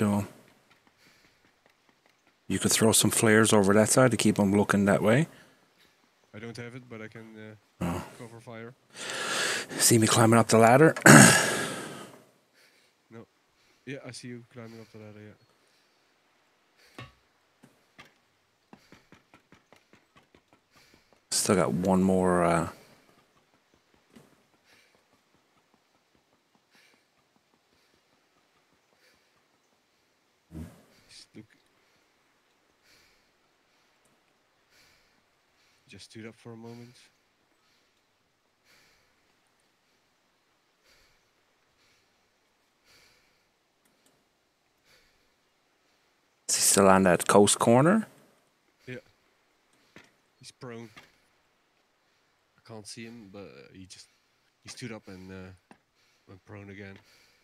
to him. You could throw some flares over that side to keep him looking that way. I don't have it, but I can cover fire. See me climbing up the ladder? No. Yeah, I see you climbing up the ladder, yeah. Still got one more. Look. Just stood up for a moment. Is he still on that coast corner? Yeah. He's prone. I can't see him, but he stood up and went prone again.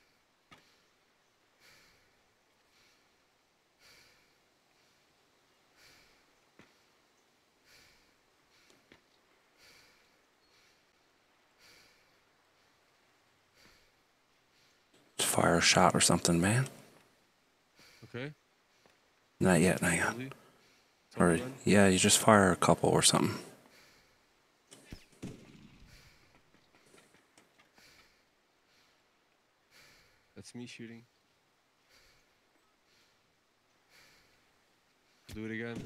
Fire a shot or something, man. Okay. Not yet, not yet. Totally. Or, yeah, you just fire a couple or something. That's me shooting. Do it again.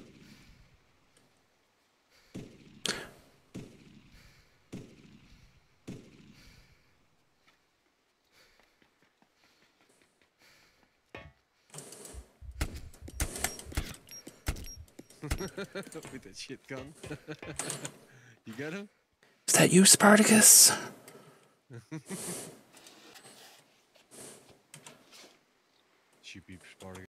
With that shit gun. You got him? Is that you, Spartacus? Should be Spartacus.